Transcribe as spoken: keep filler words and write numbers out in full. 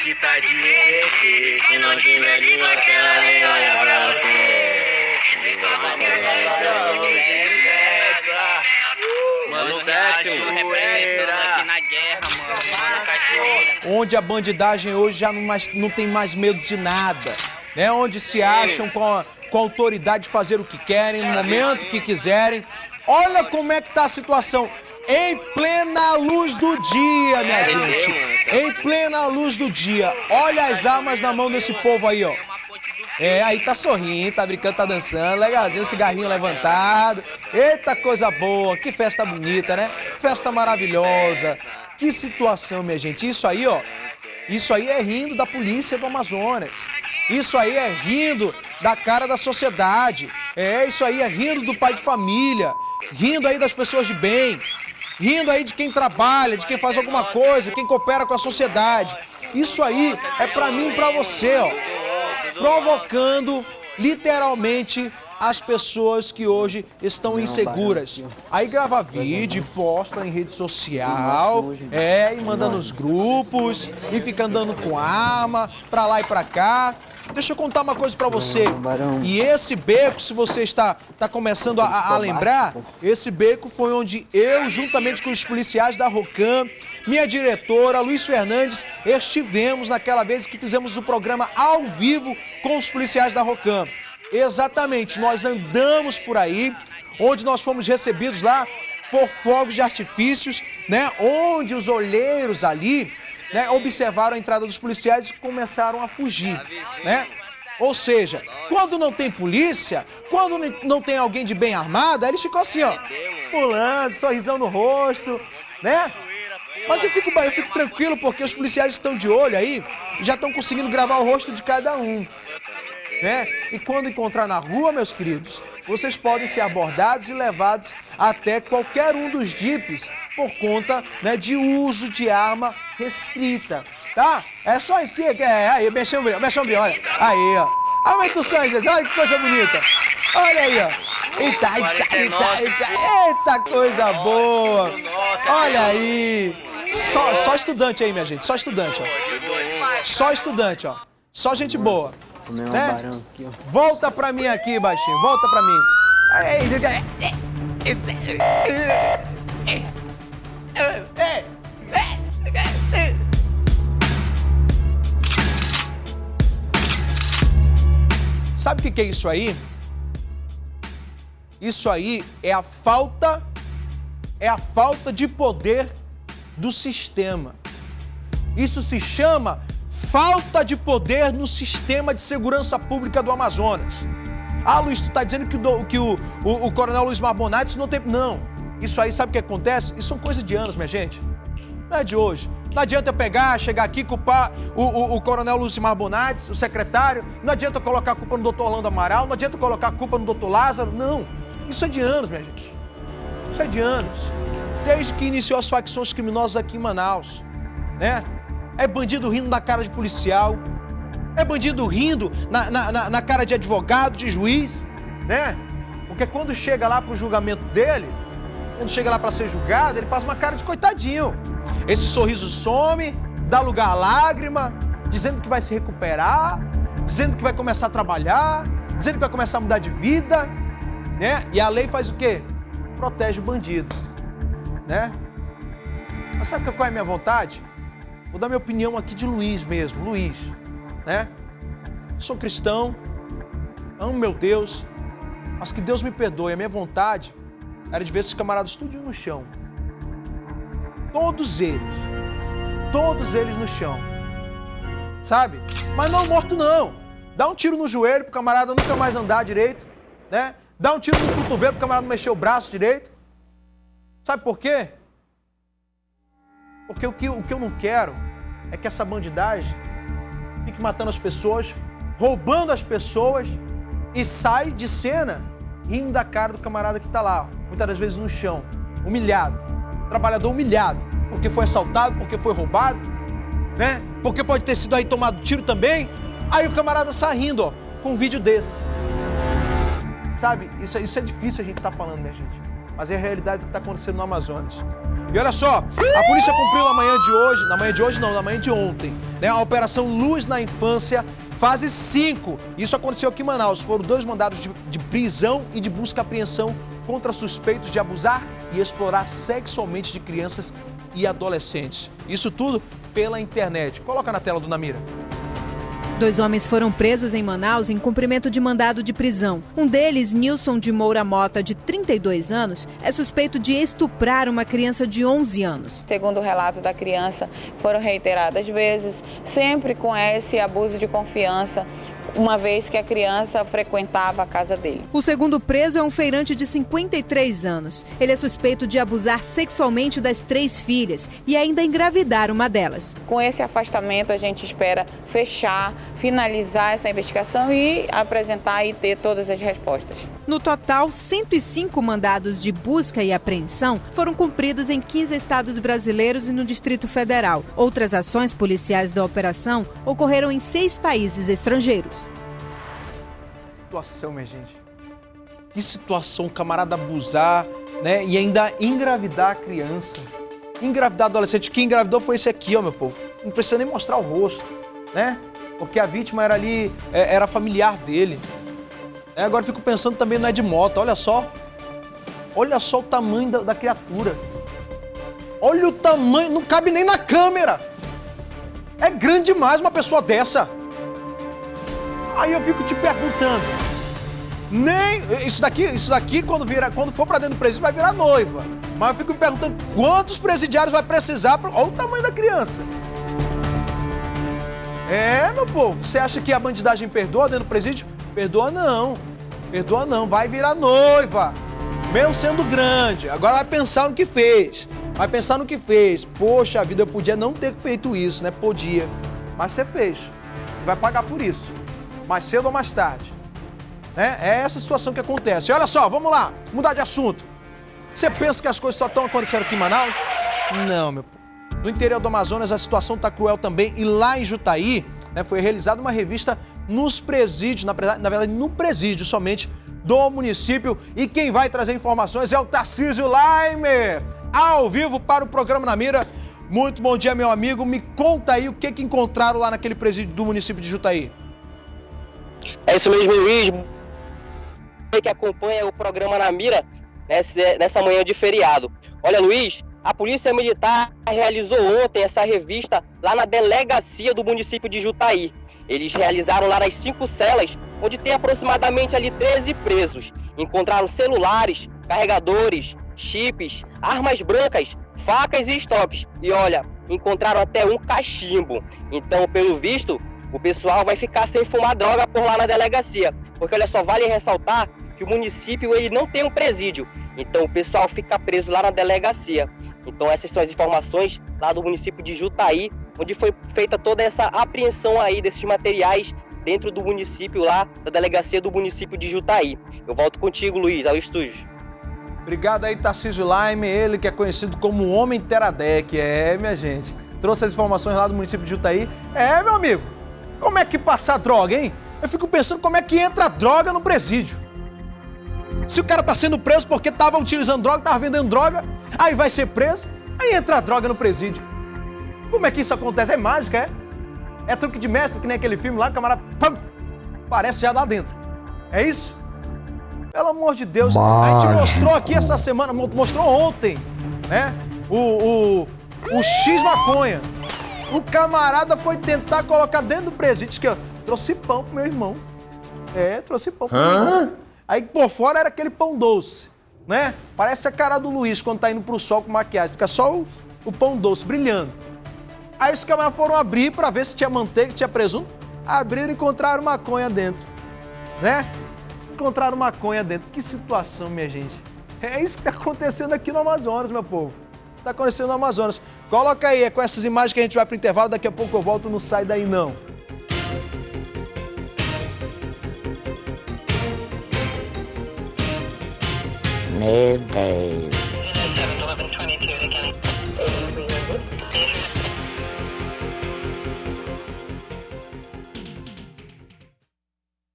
que tá de P T. Se não tiver língua, que ela nem olha pra você. Mano, cachorro representando aqui na guerra, mano. Cachorro. Onde a bandidagem hoje já não, mais, não tem mais medo de nada, né? Onde se acham com a, com a autoridade de fazer o que querem, no momento que quiserem. Olha como é que tá a situação. Em plena luz do dia, minha gente. Em plena luz do dia. Olha as armas na mão desse povo aí, ó. É, aí tá sorrindo, tá brincando, tá dançando, legalzinho, cigarrinho levantado. Eita, coisa boa, que festa bonita, né? Festa maravilhosa. Que situação, minha gente. Isso aí, ó, isso aí é rindo da polícia do Amazonas. Isso aí é rindo da cara da sociedade. É, isso aí é rindo do pai de família. Rindo aí das pessoas de bem. Rindo aí de quem trabalha, de quem faz alguma coisa, quem coopera com a sociedade. Isso aí é pra mim e pra você, ó. Provocando, literalmente, as pessoas que hoje estão inseguras. Aí grava vídeo, posta em rede social, é, e manda nos grupos, e fica andando com arma, pra lá e pra cá. Deixa eu contar uma coisa pra você. E esse beco, se você está, está começando a, a lembrar, esse beco foi onde eu, juntamente com os policiais da Rocam, minha diretora, Luiz Fernandes, estivemos naquela vez que fizemos o programa ao vivo com os policiais da Rocam. Exatamente, nós andamos por aí, onde nós fomos recebidos lá por fogos de artifícios, né? Onde os olheiros ali, né, observaram a entrada dos policiais e começaram a fugir, né? Ou seja, quando não tem polícia, quando não tem alguém de bem armado, aí eles ficam assim, ó, pulando, sorrisão no rosto, né? Mas eu fico, eu fico tranquilo porque os policiais estão de olho aí e já estão conseguindo gravar o rosto de cada um, né? E quando encontrar na rua, meus queridos, vocês podem ser abordados e levados até qualquer um dos jipes por conta, né, de uso de arma restrita, tá? É só isso que é. Aí, mexe o brilho, mexe o brilho, olha. Aí, ó. Aumenta o som, gente. Olha que coisa bonita. Olha aí, ó. Eita, eita, eita, eita. Eita, coisa boa. Olha aí. Só, só estudante aí, minha gente. Só estudante, ó. Só estudante, ó. Só gente boa. Né? Volta pra mim aqui, baixinho. Volta pra mim. Sabe o que é isso aí? Isso aí é a falta, é a falta de poder do sistema. Isso se chama falta de poder no sistema de segurança pública do Amazonas. Ah, Luiz, tu tá dizendo que, o, que o, o, o coronel Luiz Marbonates não tem... Não, isso aí sabe o que acontece? Isso são coisas de anos, minha gente. Não é de hoje. Não adianta eu pegar, chegar aqui e culpar o, o, o coronel Luiz Marbonates, o secretário. Não adianta eu colocar a culpa no doutor Orlando Amaral. Não adianta eu colocar a culpa no doutor Lázaro. Não. Isso é de anos, minha gente. Isso é de anos. Desde que iniciou as facções criminosas aqui em Manaus, né? É bandido rindo na cara de policial. É bandido rindo na, na, na cara de advogado, de juiz, né? Porque quando chega lá pro julgamento dele, quando chega lá para ser julgado, ele faz uma cara de coitadinho. Esse sorriso some, dá lugar à lágrima, dizendo que vai se recuperar, dizendo que vai começar a trabalhar, dizendo que vai começar a mudar de vida, né? E a lei faz o quê? Protege o bandido, né? Mas sabe qual é a minha vontade? Vou dar minha opinião aqui de Luiz mesmo, Luiz, né? Sou cristão, amo meu Deus, mas que Deus me perdoe. A minha vontade era de ver esses camaradas tudo no chão. Todos eles, todos eles no chão, sabe? Mas não morto não. Dá um tiro no joelho pro camarada nunca mais andar direito, né? Dá um tiro no cotovelo pro camarada não mexer o braço direito. Sabe por quê? Porque o que, o que eu não quero é que essa bandidagem fique matando as pessoas, roubando as pessoas e sai de cena rindo da cara do camarada que tá lá, muitas das vezes no chão, humilhado, trabalhador humilhado, porque foi assaltado, porque foi roubado, né? Porque pode ter sido aí tomado tiro também. Aí o camarada sai rindo, ó, com um vídeo desse. Sabe, isso, isso é difícil a gente tá falando, minha gente. mas é a realidade do que está acontecendo no Amazonas. E olha só, a polícia cumpriu na manhã de hoje, na manhã de hoje não, na manhã de ontem, né, a Operação Luz na Infância, fase cinco. Isso aconteceu aqui em Manaus. Foram dois mandados de, de prisão e de busca e apreensão contra suspeitos de abusar e explorar sexualmente de crianças e adolescentes. Isso tudo pela internet. Coloca na tela, dona Mira. Dois homens foram presos em Manaus em cumprimento de mandado de prisão. Um deles, Nilson de Moura Mota, de trinta e dois anos, é suspeito de estuprar uma criança de onze anos. Segundo o relato da criança, foram reiteradas vezes, sempre com esse abuso de confiança, uma vez que a criança frequentava a casa dele. O segundo preso é um feirante de cinquenta e três anos. Ele é suspeito de abusar sexualmente das três filhas e ainda engravidar uma delas. Com esse afastamento, a gente espera fechar, finalizar essa investigação e apresentar e ter todas as respostas. No total, cento e cinco mandados de busca e apreensão foram cumpridos em quinze estados brasileiros e no Distrito Federal. Outras ações policiais da operação ocorreram em seis países estrangeiros. Situação, minha gente. Que situação, camarada abusar, né? E ainda engravidar a criança. Engravidar adolescente. Quem engravidou foi esse aqui, ó, meu povo. Não precisa nem mostrar o rosto, né? Porque a vítima era ali, era familiar dele. É, agora eu fico pensando também no Ed Mota, olha só. Olha só o tamanho da, da criatura. Olha o tamanho, não cabe nem na câmera. É grande demais uma pessoa dessa. Aí eu fico te perguntando, nem isso daqui, isso daqui quando vira, quando for para dentro do presídio vai virar noiva. Mas eu fico me perguntando quantos presidiários vai precisar para, olha o tamanho da criança. É, meu povo, você acha que a bandidagem perdoa dentro do presídio? Perdoa não. Perdoa não, vai virar noiva. Mesmo sendo grande. Agora vai pensar no que fez. Vai pensar no que fez. Poxa vida, eu podia não ter feito isso, né? Podia. Mas você fez. Vai pagar por isso. Mais cedo ou mais tarde. É, é essa situação que acontece. E olha só, vamos lá, mudar de assunto. Você pensa que as coisas só estão acontecendo aqui em Manaus? Não, meu povo. No interior do Amazonas a situação está cruel também. E lá em Jutaí, né, foi realizada uma revista nos presídios, na, na verdade no presídio somente do município. E quem vai trazer informações é o Tarcísio Laimer, ao vivo para o programa Na Mira. Muito bom dia, meu amigo. Me conta aí o que, que encontraram lá naquele presídio do município de Jutaí. É isso mesmo, Luiz, que acompanha o programa Na Mira nessa manhã de feriado. Olha, Luiz, a Polícia Militar realizou ontem essa revista lá na delegacia do município de Jutaí. Eles realizaram lá nas cinco celas, onde tem aproximadamente ali treze presos. Encontraram celulares, carregadores, chips, armas brancas, facas e estoques. E olha, encontraram até um cachimbo. Então, pelo visto, o pessoal vai ficar sem fumar droga por lá na delegacia. Porque, olha só, vale ressaltar que o município ele não tem um presídio. Então, o pessoal fica preso lá na delegacia. Então, essas são as informações lá do município de Jutaí, onde foi feita toda essa apreensão aí desses materiais dentro do município lá, da delegacia do município de Jutaí. Eu volto contigo, Luiz, ao estúdio. Obrigado aí, Tarcísio Laimer, ele que é conhecido como o Homem Teradec. É, minha gente. Trouxe as informações lá do município de Jutaí. É, meu amigo. Como é que passa a droga, hein? Eu fico pensando como é que entra a droga no presídio. Se o cara tá sendo preso porque tava utilizando droga, tava vendendo droga, aí vai ser preso, aí entra a droga no presídio. Como é que isso acontece? É mágica, é? É truque de mestre, que nem aquele filme lá, o camarada, pum, parece já lá dentro. É isso? Pelo amor de Deus, a gente mostrou aqui essa semana, mostrou ontem, né? O, o, o X-maconha. O camarada foi tentar colocar dentro do presídio, diz que eu trouxe pão pro meu irmão. É, trouxe pão pro meu irmão. Aí por fora era aquele pão doce, né? Parece a cara do Luiz quando tá indo pro sol com maquiagem, fica só o, o pão doce brilhando. Aí os camaradas foram abrir para ver se tinha manteiga, se tinha presunto. Abriram e encontraram maconha dentro, né? Encontraram maconha dentro. Que situação, minha gente. É isso que tá acontecendo aqui no Amazonas, meu povo. Tá acontecendo no Amazonas. Coloca aí, é com essas imagens que a gente vai pro intervalo. Daqui a pouco eu volto, não sai daí não. Meu Deus.